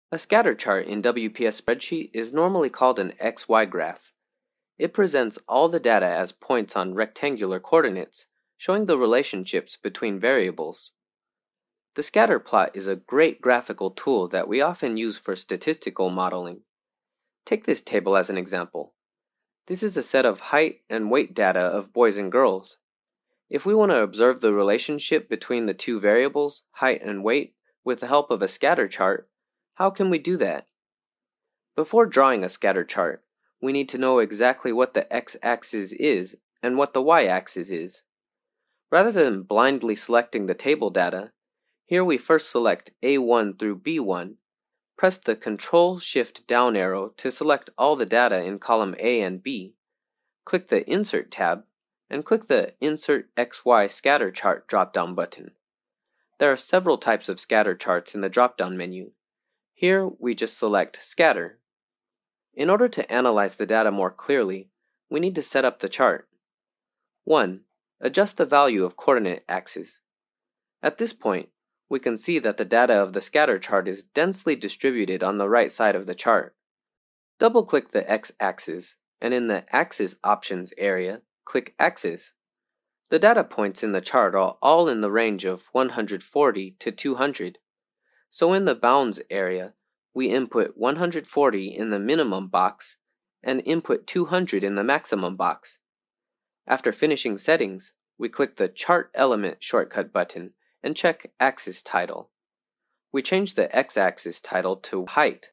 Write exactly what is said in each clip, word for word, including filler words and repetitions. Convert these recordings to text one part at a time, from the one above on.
A scatter chart in W P S Spreadsheet is normally called an X Y graph. It presents all the data as points on rectangular coordinates, showing the relationships between variables. The scatter plot is a great graphical tool that we often use for statistical modeling. Take this table as an example. This is a set of height and weight data of boys and girls. If we want to observe the relationship between the two variables, height and weight, with the help of a scatter chart, how can we do that? Before drawing a scatter chart, we need to know exactly what the x-axis is and what the y-axis is. Rather than blindly selecting the table data, here we first select A one through B one, press the Control-Shift-Down arrow to select all the data in column A and B, click the Insert tab, and click the Insert X Y Scatter Chart drop-down button. There are several types of scatter charts in the drop-down menu. Here, we just select Scatter. In order to analyze the data more clearly, we need to set up the chart. one. Adjust the value of coordinate axes. At this point, we can see that the data of the scatter chart is densely distributed on the right side of the chart. Double-click the x-axis, and in the Axis Options area, click Axis. The data points in the chart are all in the range of one hundred forty to two hundred. So in the Bounds area, we input one hundred forty in the minimum box and input two hundred in the maximum box. After finishing settings, we click the Chart Element shortcut button and check Axis Title. We change the x-axis title to Height,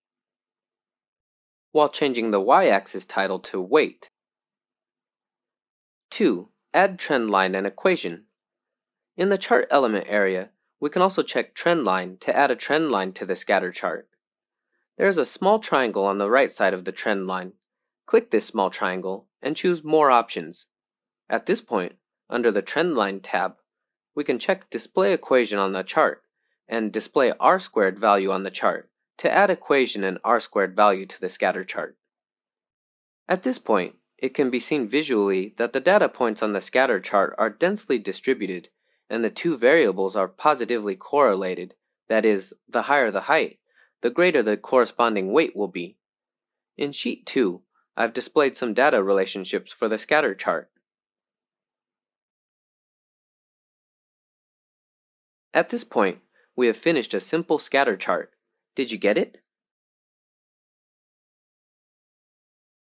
while changing the y-axis title to Weight. two. Add trend line and equation. In the Chart Element area, we can also check Trend Line to add a trend line to the scatter chart. There is a small triangle on the right side of the trend line. Click this small triangle and choose More Options. At this point, under the Trend Line tab, we can check Display Equation on the chart and Display R-squared value on the chart to add equation and R-squared value to the scatter chart. At this point, it can be seen visually that the data points on the scatter chart are densely distributed and the two variables are positively correlated, that is, the higher the height, the greater the corresponding weight will be. In Sheet two, I've displayed some data relationships for the scatter chart. At this point, we have finished a simple scatter chart. Did you get it?